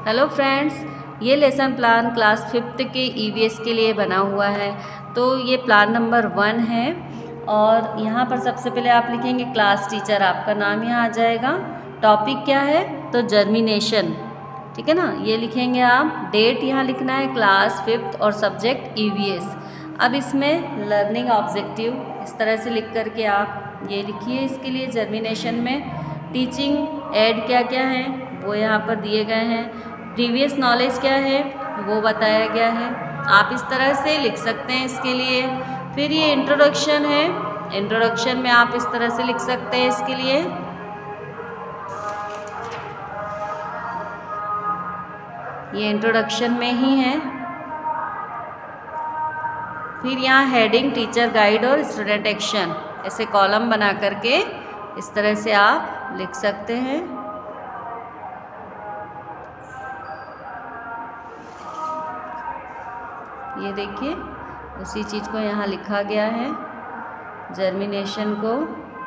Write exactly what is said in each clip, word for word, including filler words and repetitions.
Hello friends, ये lesson plan class fifth के EVS के लिए बना हुआ है। तो ये प्लान नंबर वन है और यहाँ पर सबसे पहले आप लिखेंगे क्लास टीचर, आपका नाम यहाँ आ जाएगा। टॉपिक क्या है तो जर्मिनेशन, ठीक है ना, ये लिखेंगे आप। डेट यहाँ लिखना है क्लास फिफ्थ और सब्जेक्ट ईवीएस। अब इसमें लर्निंग ऑब्जेक्टिव इस तरह से लिख करके आप ये लिखिए। इसके लिए जर्मिनेशन में टीचिंग एड क्या क्या है वो यहाँ पर दिए गए हैं। प्रीवियस नॉलेज क्या है वो बताया गया है। आप इस तरह से लिख सकते हैं इसके लिए। फिर ये इंट्रोडक्शन है, इंट्रोडक्शन में आप इस तरह से लिख सकते हैं इसके लिए। ये इंट्रोडक्शन में ही है। फिर यहाँ हेडिंग टीचर गाइड और स्टूडेंट एक्शन, ऐसे कॉलम बना करके इस तरह से आप लिख सकते हैं। ये देखिए उसी चीज़ को यहाँ लिखा गया है, जर्मिनेशन को।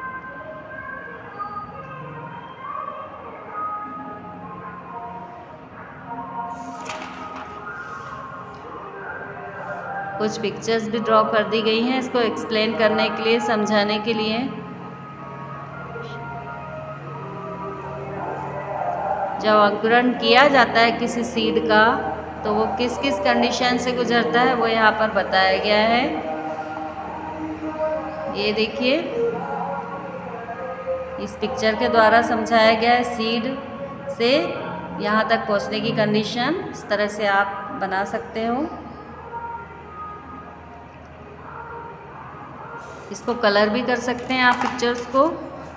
कुछ पिक्चर्स भी ड्रॉ कर दी गई हैं इसको एक्सप्लेन करने के लिए, समझाने के लिए। जब अंकुरण किया जाता है किसी सीड का तो वो किस किस कंडीशन से गुजरता है वो यहाँ पर बताया गया है। ये देखिए इस पिक्चर के द्वारा समझाया गया है। सीड से यहाँ तक पहुँचने की कंडीशन इस तरह से आप बना सकते हो। इसको कलर भी कर सकते हैं आप पिक्चर्स को।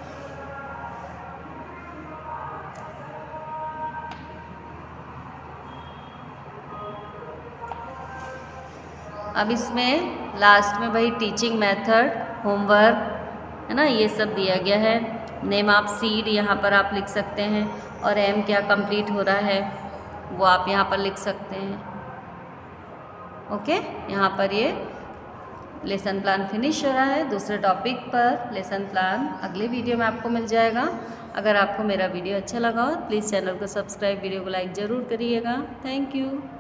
अब इसमें लास्ट में वही टीचिंग मेथड, होमवर्क है ना, ये सब दिया गया है। नेम ऑफ सीड यहाँ पर आप लिख सकते हैं और एम क्या कंप्लीट हो रहा है वो आप यहाँ पर लिख सकते हैं। ओके, यहाँ पर ये लेसन प्लान फिनिश हो रहा है। दूसरे टॉपिक पर लेसन प्लान अगले वीडियो में आपको मिल जाएगा। अगर आपको मेरा वीडियो अच्छा लगा हो प्लीज़ चैनल को सब्सक्राइब, वीडियो को लाइक ज़रूर करिएगा। Thank you.